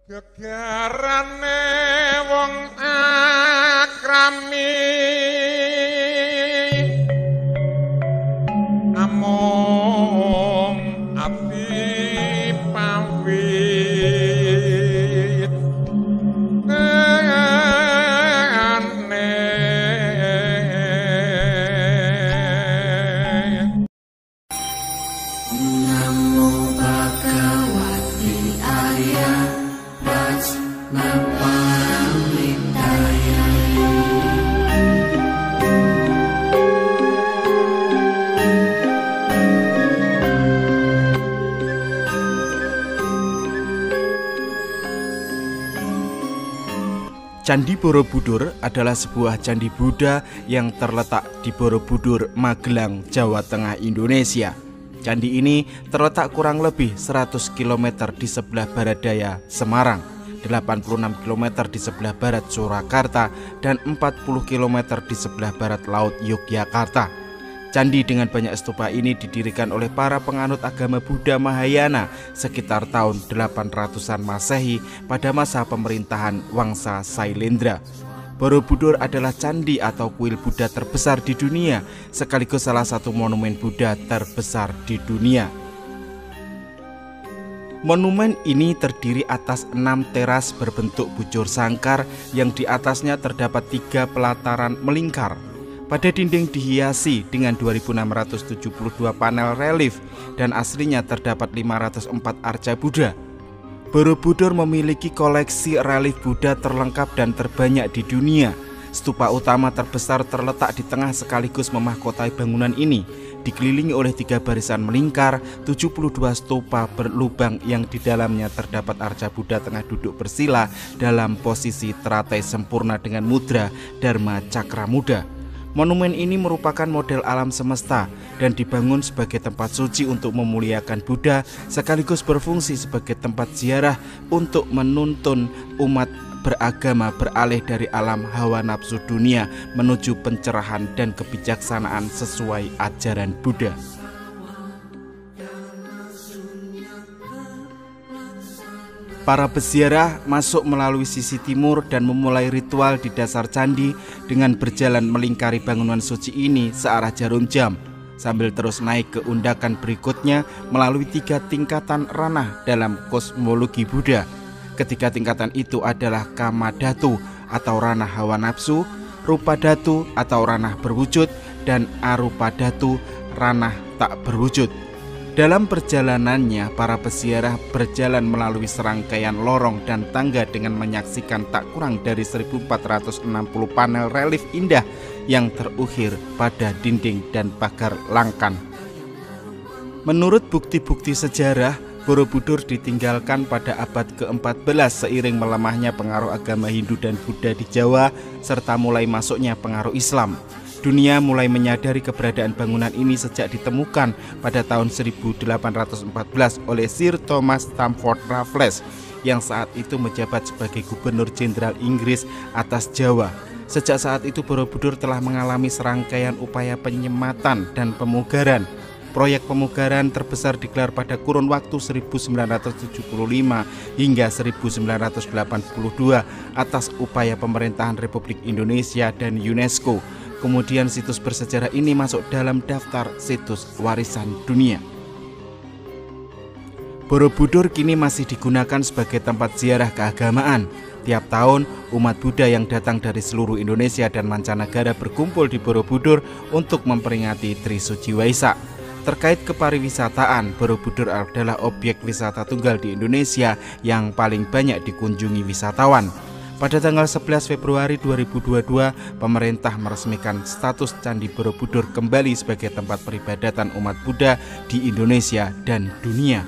Gegarane wong akrami among abdi pawit Namo Bhagavate Arya Paramita. Candi Borobudur adalah sebuah candi Buddha yang terletak di Borobudur, Magelang, Jawa Tengah, Indonesia. Candi ini terletak kurang lebih 100 km di sebelah barat daya Semarang, 86 km di sebelah barat Surakarta, dan 40 km di sebelah barat Laut Yogyakarta. Candi dengan banyak stupa ini didirikan oleh para penganut agama Buddha Mahayana sekitar tahun 800-an Masehi pada masa pemerintahan Wangsa Sailendra. Borobudur adalah candi atau kuil Buddha terbesar di dunia, sekaligus salah satu monumen Buddha terbesar di dunia. Monumen ini terdiri atas 6 teras berbentuk bujur sangkar yang di atasnya terdapat 3 pelataran melingkar. Pada dinding dihiasi dengan 2.672 panel relief dan aslinya terdapat 504 arca Buddha. Borobudur memiliki koleksi relief Buddha terlengkap dan terbanyak di dunia. Stupa utama terbesar terletak di tengah sekaligus memahkotai bangunan ini, dikelilingi oleh 3 barisan melingkar, 72 stupa berlubang yang di dalamnya terdapat arca Buddha tengah duduk bersila dalam posisi teratai sempurna dengan mudra Dharma Cakra Muda. Monumen ini merupakan model alam semesta dan dibangun sebagai tempat suci untuk memuliakan Buddha, sekaligus berfungsi sebagai tempat ziarah untuk menuntun umat beragama beralih dari alam hawa nafsu dunia menuju pencerahan dan kebijaksanaan sesuai ajaran Buddha. Para peziarah masuk melalui sisi timur dan memulai ritual di dasar candi dengan berjalan melingkari bangunan suci ini searah jarum jam, sambil terus naik ke undakan berikutnya melalui 3 tingkatan ranah dalam kosmologi Buddha. Ketiga tingkatan itu adalah Kama Dhatu atau ranah hawa nafsu, Rupa Dhatu atau ranah berwujud, dan Arupa Dhatu ranah tak berwujud. Dalam perjalanannya, para peziarah berjalan melalui serangkaian lorong dan tangga dengan menyaksikan tak kurang dari 1460 panel relief indah yang terukhir pada dinding dan pagar langkan. Menurut bukti-bukti sejarah, Borobudur ditinggalkan pada abad ke-14 seiring melemahnya pengaruh agama Hindu dan Buddha di Jawa serta mulai masuknya pengaruh Islam. Dunia mulai menyadari keberadaan bangunan ini sejak ditemukan pada tahun 1814 oleh Sir Thomas Stamford Raffles yang saat itu menjabat sebagai Gubernur Jenderal Inggris atas Jawa. Sejak saat itu Borobudur telah mengalami serangkaian upaya penyematan dan pemugaran. Proyek pemugaran terbesar digelar pada kurun waktu 1975 hingga 1982 atas upaya pemerintahan Republik Indonesia dan UNESCO. Kemudian situs bersejarah ini masuk dalam daftar situs warisan dunia. Borobudur kini masih digunakan sebagai tempat ziarah keagamaan. Tiap tahun, umat Buddha yang datang dari seluruh Indonesia dan mancanegara berkumpul di Borobudur untuk memperingati Trisuci Waisak. Terkait kepariwisataan, Borobudur adalah objek wisata tunggal di Indonesia yang paling banyak dikunjungi wisatawan. Pada tanggal 11 Februari 2022, pemerintah meresmikan status Candi Borobudur kembali sebagai tempat peribadatan umat Buddha di Indonesia dan dunia.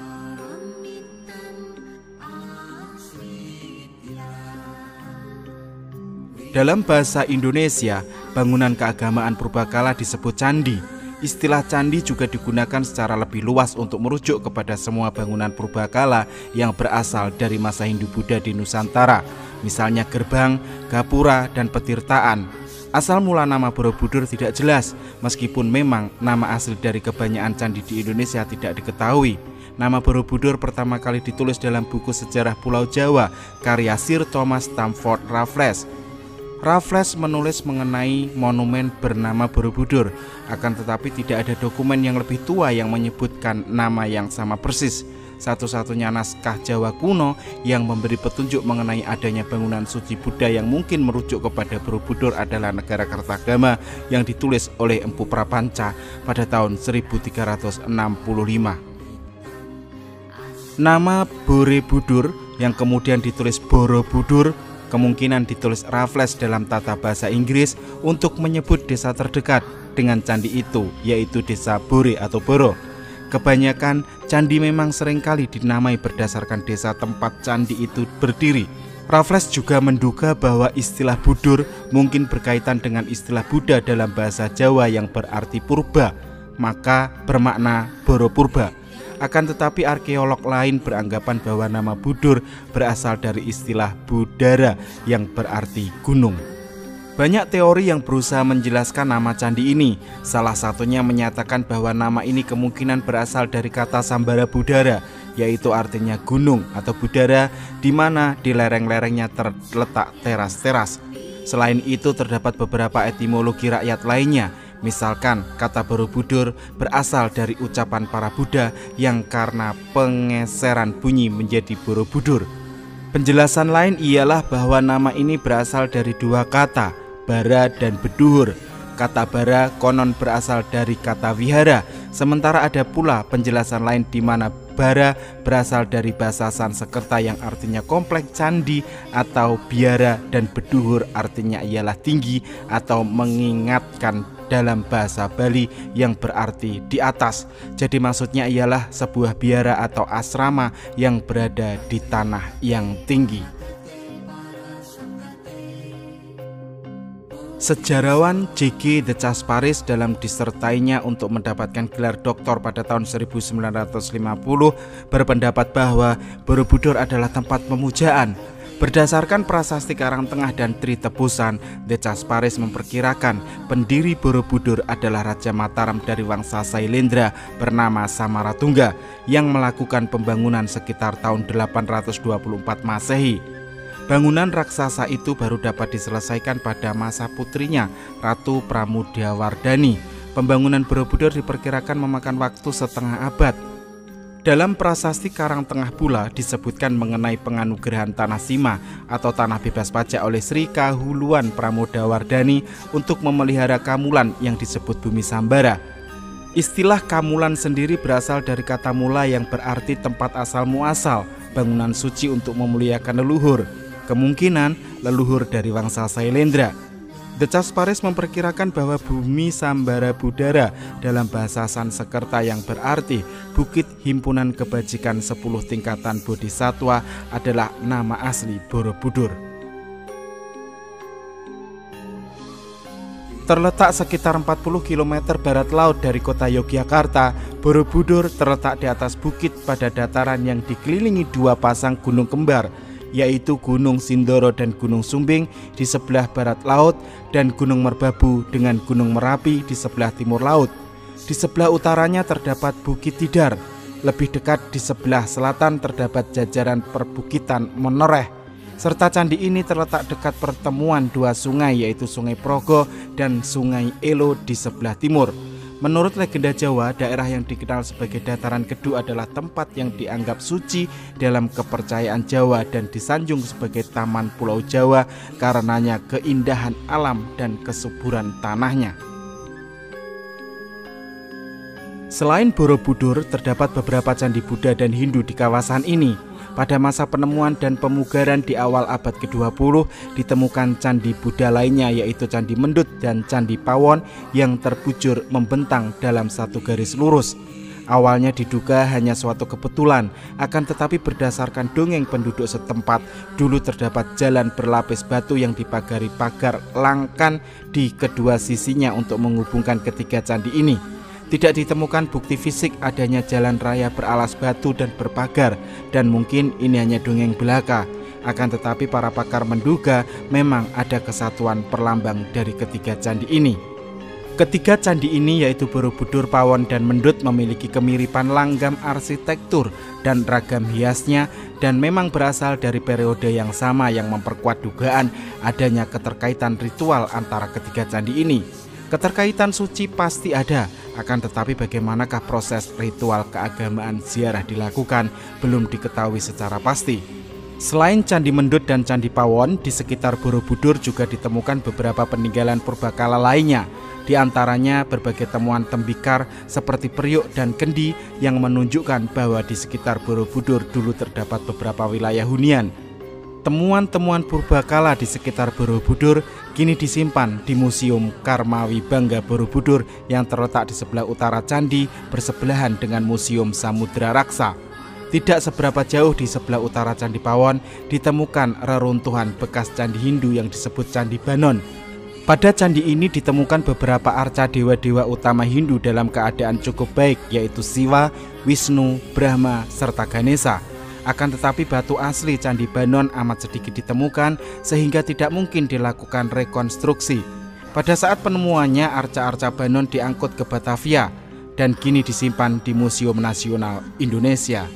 Dalam bahasa Indonesia, bangunan keagamaan purbakala disebut candi. Istilah candi juga digunakan secara lebih luas untuk merujuk kepada semua bangunan purbakala yang berasal dari masa Hindu-Buddha di Nusantara, misalnya gerbang, gapura, dan petirtaan. Asal mula nama Borobudur tidak jelas, meskipun memang nama asli dari kebanyakan candi di Indonesia tidak diketahui. Nama Borobudur pertama kali ditulis dalam buku sejarah Pulau Jawa karya Sir Thomas Stamford Raffles. Raffles menulis mengenai monumen bernama Borobudur, akan tetapi tidak ada dokumen yang lebih tua yang menyebutkan nama yang sama persis. Satu-satunya naskah Jawa kuno yang memberi petunjuk mengenai adanya bangunan suci Buddha yang mungkin merujuk kepada Borobudur adalah Negara Kertagama yang ditulis oleh Empu Prapanca pada tahun 1365. Nama Borobudur yang kemudian ditulis Borobudur kemungkinan ditulis Raffles dalam tata bahasa Inggris untuk menyebut desa terdekat dengan candi itu, yaitu desa Bore atau Boro. Kebanyakan candi memang seringkali dinamai berdasarkan desa tempat candi itu berdiri. Raffles juga menduga bahwa istilah Budur mungkin berkaitan dengan istilah Buddha dalam bahasa Jawa yang berarti purba, maka bermakna Boro-purba. Akan tetapi arkeolog lain beranggapan bahwa nama Budur berasal dari istilah Budara yang berarti gunung. Banyak teori yang berusaha menjelaskan nama candi ini. Salah satunya menyatakan bahwa nama ini kemungkinan berasal dari kata Sambara Budara, yaitu artinya gunung atau budara, di mana di lereng-lerengnya terletak teras-teras. Selain itu terdapat beberapa etimologi rakyat lainnya. Misalkan kata Borobudur berasal dari ucapan para Buddha yang karena pengeseran bunyi menjadi Borobudur. Penjelasan lain ialah bahwa nama ini berasal dari dua kata, bara dan beduhur. Kata bara konon berasal dari kata wihara, sementara ada pula penjelasan lain di mana bara berasal dari bahasa Sanskerta yang artinya kompleks candi atau biara, dan beduhur artinya ialah tinggi atau mengingatkan dalam bahasa Bali yang berarti di atas. Jadi maksudnya ialah sebuah biara atau asrama yang berada di tanah yang tinggi. Sejarawan J.G. de Casparis dalam disertainya untuk mendapatkan gelar doktor pada tahun 1950 berpendapat bahwa Borobudur adalah tempat pemujaan. Berdasarkan prasasti Karangtengah dan Tri Tebusan, de Casparis memperkirakan pendiri Borobudur adalah Raja Mataram dari Wangsa Sailendra bernama Samaratungga yang melakukan pembangunan sekitar tahun 824 Masehi. Bangunan raksasa itu baru dapat diselesaikan pada masa putrinya, Ratu Pramudawardhani. Pembangunan Borobudur diperkirakan memakan waktu setengah abad. Dalam prasasti Karangtengah pula disebutkan mengenai penganugerahan tanah sima atau tanah bebas pajak oleh Sri Kahuluan Pramudawardhani untuk memelihara Kamulan yang disebut Bumi Sambara. Istilah Kamulan sendiri berasal dari kata mula yang berarti tempat asal muasal, bangunan suci untuk memuliakan leluhur. Kemungkinan leluhur dari Wangsa Sailendra. De Casparis memperkirakan bahwa Bumi Sambara Budara dalam bahasa Sanskerta yang berarti Bukit Himpunan Kebajikan 10 Tingkatan Bodhisatwa adalah nama asli Borobudur. Terletak sekitar 40 km barat laut dari kota Yogyakarta, Borobudur terletak di atas bukit pada dataran yang dikelilingi dua pasang gunung kembar, yaitu Gunung Sindoro dan Gunung Sumbing di sebelah barat laut dan Gunung Merbabu dengan Gunung Merapi di sebelah timur laut. Di sebelah utaranya terdapat Bukit Tidar. Lebih dekat di sebelah selatan terdapat jajaran perbukitan Menoreh. Serta candi ini terletak dekat pertemuan dua sungai, yaitu Sungai Progo dan Sungai Elo di sebelah timur. Menurut legenda Jawa, daerah yang dikenal sebagai Dataran Kedu adalah tempat yang dianggap suci dalam kepercayaan Jawa dan disanjung sebagai Taman Pulau Jawa karenanya keindahan alam dan kesuburan tanahnya. Selain Borobudur, terdapat beberapa candi Buddha dan Hindu di kawasan ini. Pada masa penemuan dan pemugaran di awal abad ke-20 ditemukan candi Buddha lainnya, yaitu Candi Mendut dan Candi Pawon yang terbujur membentang dalam satu garis lurus. Awalnya diduga hanya suatu kebetulan, akan tetapi berdasarkan dongeng penduduk setempat, dulu terdapat jalan berlapis batu yang dipagari pagar langkan di kedua sisinya untuk menghubungkan ketiga candi ini. Tidak ditemukan bukti fisik adanya jalan raya beralas batu dan berpagar, dan mungkin ini hanya dongeng belaka. Akan tetapi para pakar menduga memang ada kesatuan perlambang dari ketiga candi ini. Ketiga candi ini yaitu Borobudur, Pawon, dan Mendut memiliki kemiripan langgam arsitektur dan ragam hiasnya dan memang berasal dari periode yang sama yang memperkuat dugaan adanya keterkaitan ritual antara ketiga candi ini. Keterkaitan suci pasti ada, akan tetapi bagaimanakah proses ritual keagamaan ziarah dilakukan belum diketahui secara pasti. Selain Candi Mendut dan Candi Pawon, di sekitar Borobudur juga ditemukan beberapa peninggalan purbakala lainnya. Di antaranya berbagai temuan tembikar seperti periuk dan kendi yang menunjukkan bahwa di sekitar Borobudur dulu terdapat beberapa wilayah hunian. Temuan-temuan purbakala di sekitar Borobudur kini disimpan di Museum Karmawibangga Borobudur yang terletak di sebelah utara candi bersebelahan dengan Museum Samudra Raksa. Tidak seberapa jauh di sebelah utara Candi Pawon ditemukan reruntuhan bekas candi Hindu yang disebut Candi Banon. Pada candi ini ditemukan beberapa arca dewa-dewa utama Hindu dalam keadaan cukup baik, yaitu Siwa, Wisnu, Brahma, serta Ganesha. Akan tetapi batu asli Candi Banon amat sedikit ditemukan sehingga tidak mungkin dilakukan rekonstruksi. Pada saat penemuannya, arca-arca Banon diangkut ke Batavia dan kini disimpan di Museum Nasional Indonesia.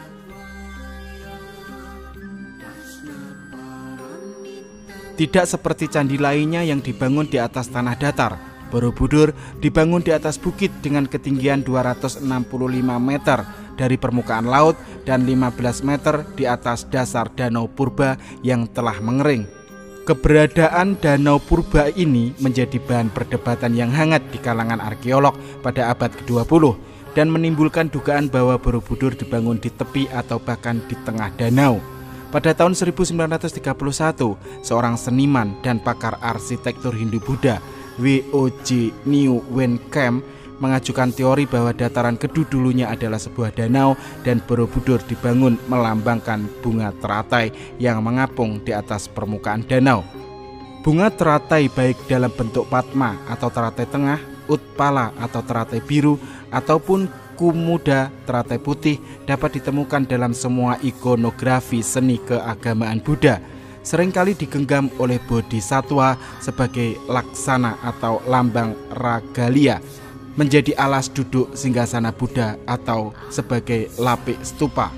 Tidak seperti candi lainnya yang dibangun di atas tanah datar, Borobudur dibangun di atas bukit dengan ketinggian 265 meter dari permukaan laut dan 15 meter di atas dasar danau purba yang telah mengering. Keberadaan danau purba ini menjadi bahan perdebatan yang hangat di kalangan arkeolog pada abad ke-20 dan menimbulkan dugaan bahwa Borobudur dibangun di tepi atau bahkan di tengah danau. Pada tahun 1931, seorang seniman dan pakar arsitektur Hindu-Buddha, W.O.J. New Wen Kam, mengajukan teori bahwa dataran Kedu dulunya adalah sebuah danau dan Borobudur dibangun melambangkan bunga teratai yang mengapung di atas permukaan danau. Bunga teratai baik dalam bentuk patma atau teratai tengah, utpala atau teratai biru, ataupun kumuda teratai putih dapat ditemukan dalam semua ikonografi seni keagamaan Buddha. Seringkali digenggam oleh bodhisatwa sebagai laksana atau lambang ragalia, menjadi alas duduk singgasana Buddha atau sebagai lapik stupa.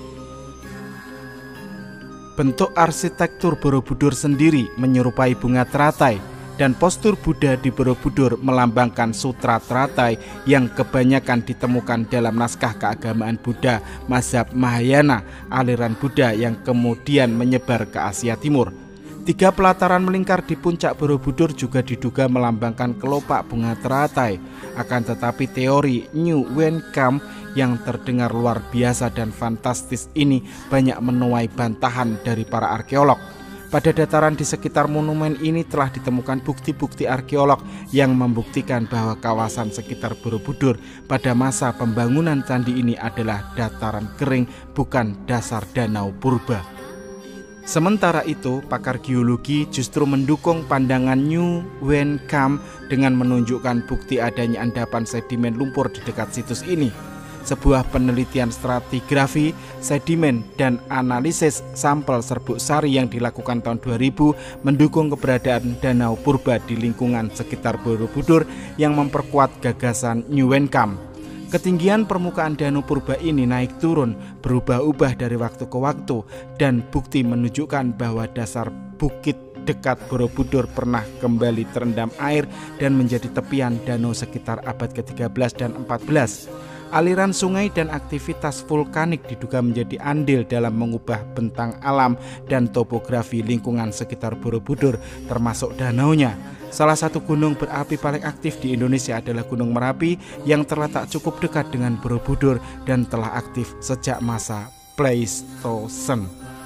Bentuk arsitektur Borobudur sendiri menyerupai bunga teratai dan postur Buddha di Borobudur melambangkan sutra teratai yang kebanyakan ditemukan dalam naskah keagamaan Buddha mazhab Mahayana, aliran Buddha yang kemudian menyebar ke Asia Timur. 3 pelataran melingkar di puncak Borobudur juga diduga melambangkan kelopak bunga teratai. Akan tetapi teori New Wen Kam yang terdengar luar biasa dan fantastis ini banyak menuai bantahan dari para arkeolog. Pada dataran di sekitar monumen ini telah ditemukan bukti-bukti arkeolog yang membuktikan bahwa kawasan sekitar Borobudur pada masa pembangunan candi ini adalah dataran kering, bukan dasar danau purba. Sementara itu, pakar geologi justru mendukung pandangan New Wen Kam dengan menunjukkan bukti adanya endapan sedimen lumpur di dekat situs ini. Sebuah penelitian stratigrafi, sedimen, dan analisis sampel serbuk sari yang dilakukan tahun 2000 mendukung keberadaan danau purba di lingkungan sekitar Borobudur yang memperkuat gagasan New Wen Kam. Ketinggian permukaan danau purba ini naik turun, berubah-ubah dari waktu ke waktu, dan bukti menunjukkan bahwa dasar bukit dekat Borobudur pernah kembali terendam air dan menjadi tepian danau sekitar abad ke-13 dan 14. Aliran sungai dan aktivitas vulkanik diduga menjadi andil dalam mengubah bentang alam dan topografi lingkungan sekitar Borobudur, termasuk danaunya. Salah satu gunung berapi paling aktif di Indonesia adalah Gunung Merapi yang terletak cukup dekat dengan Borobudur dan telah aktif sejak masa Pleistosen.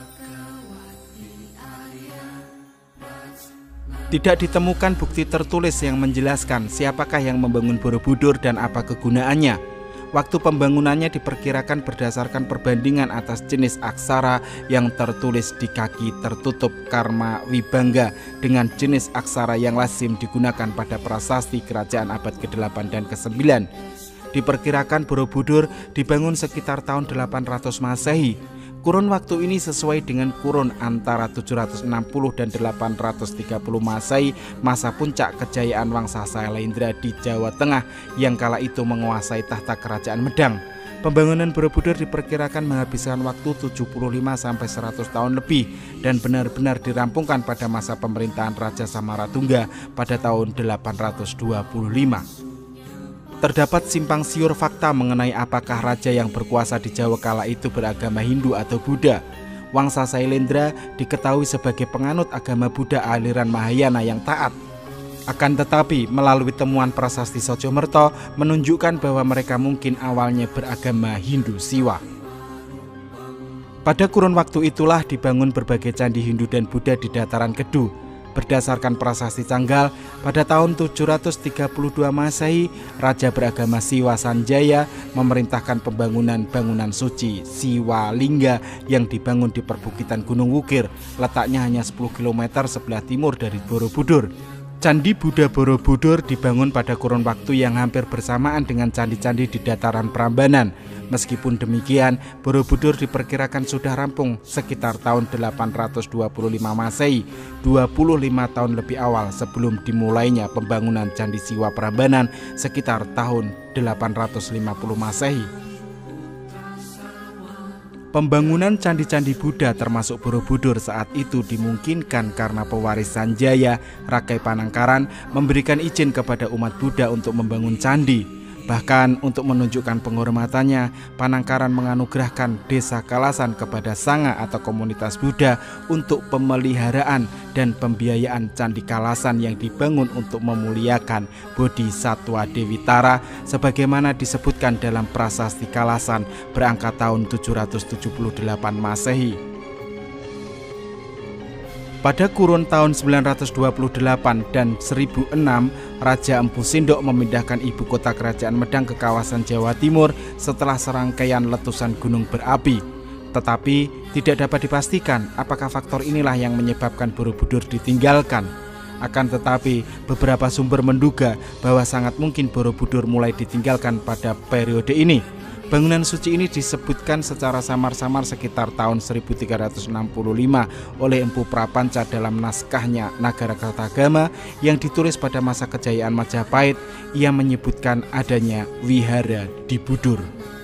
Tidak ditemukan bukti tertulis yang menjelaskan siapakah yang membangun Borobudur dan apa kegunaannya. Waktu pembangunannya diperkirakan berdasarkan perbandingan atas jenis aksara yang tertulis di kaki tertutup Karmawibangga dengan jenis aksara yang lazim digunakan pada prasasti kerajaan abad ke-8 dan ke-9. Diperkirakan Borobudur dibangun sekitar tahun 800 Masehi. Kurun waktu ini sesuai dengan kurun antara 760 dan 830 Masehi, masa puncak kejayaan Wangsa Sailendra di Jawa Tengah yang kala itu menguasai tahta kerajaan Medang. Pembangunan Borobudur diperkirakan menghabiskan waktu 75 sampai 100 tahun lebih dan benar-benar dirampungkan pada masa pemerintahan Raja Samaratungga pada tahun 825. Terdapat simpang siur fakta mengenai apakah raja yang berkuasa di Jawa kala itu beragama Hindu atau Buddha. Wangsa Sailendra diketahui sebagai penganut agama Buddha aliran Mahayana yang taat. Akan tetapi, melalui temuan prasasti Sojomerto menunjukkan bahwa mereka mungkin awalnya beragama Hindu Siwa. Pada kurun waktu itulah dibangun berbagai candi Hindu dan Buddha di dataran Kedu. Berdasarkan prasasti Canggal, pada tahun 732 Masehi, Raja beragama Siwa Sanjaya memerintahkan pembangunan bangunan suci Siwa Lingga yang dibangun di perbukitan Gunung Wukir, letaknya hanya 10 km sebelah timur dari Borobudur. Candi Buddha Borobudur dibangun pada kurun waktu yang hampir bersamaan dengan candi-candi di dataran Prambanan. Meskipun demikian, Borobudur diperkirakan sudah rampung sekitar tahun 825 Masehi, 25 tahun lebih awal sebelum dimulainya pembangunan Candi Siwa Prambanan sekitar tahun 850 Masehi. Pembangunan candi-candi Buddha termasuk Borobudur saat itu dimungkinkan karena pewaris Sanjaya, Rakai Panangkaran, memberikan izin kepada umat Buddha untuk membangun candi. Bahkan untuk menunjukkan penghormatannya, Panangkaran menganugerahkan desa Kalasan kepada sanga atau komunitas Buddha untuk pemeliharaan dan pembiayaan Candi Kalasan yang dibangun untuk memuliakan Bodhisatwa Dewi Tara sebagaimana disebutkan dalam prasasti Kalasan berangkat tahun 778 Masehi. Pada kurun tahun 928 dan 1006, Raja Empu Sindok memindahkan ibu kota kerajaan Medang ke kawasan Jawa Timur setelah serangkaian letusan gunung berapi. Tetapi tidak dapat dipastikan apakah faktor inilah yang menyebabkan Borobudur ditinggalkan. Akan tetapi beberapa sumber menduga bahwa sangat mungkin Borobudur mulai ditinggalkan pada periode ini. Bangunan suci ini disebutkan secara samar-samar sekitar tahun 1365 oleh Empu Prapanca dalam naskahnya Nagara Kertagama yang ditulis pada masa kejayaan Majapahit. Ia menyebutkan adanya wihara di Budur.